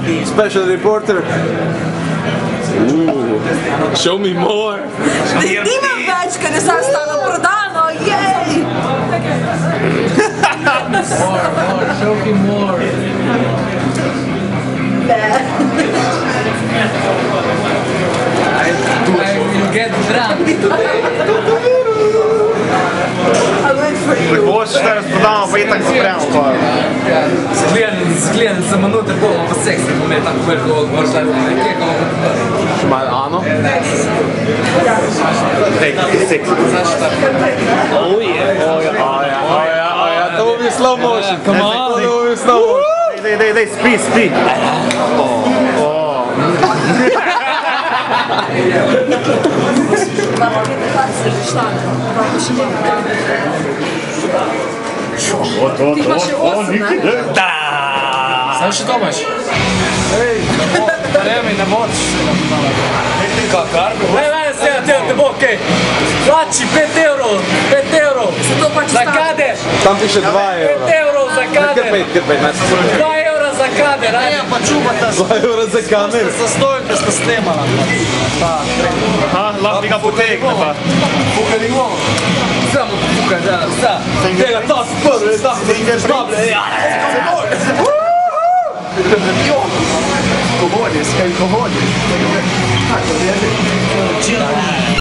Special reporter. Show me more. Nima več, ker je zdaj stalo prodano, jej! More, show me more. I will get drunk today. Boš šta razprodamo, pa itak zapremo pa. Zgledam za minuto bomo pa seks, da bom je tako veliko odvršal, nekaj kao Še malo Ano. Seks. Oh yeah. To will be slow motion. Come on. To will be slow motion. Dej, spi. Ti imaš še 8, ne? Samo še to imaš? Ej, ne moč. Kakar? Ne bo, okej. Plači 5 evrov. Za kader. Tam piše 2 evra. 5 evrov za kader. Kar 5. 2 evra za kader, ajde. Pa čuvata. 2 evra za kamer. Za stojke sta snemala. Lahko ga potegne pa. Fukaj ni ovo. Samo fukaj, da, vsa. Tega, to si prvi, da si štoble. Alkoholic.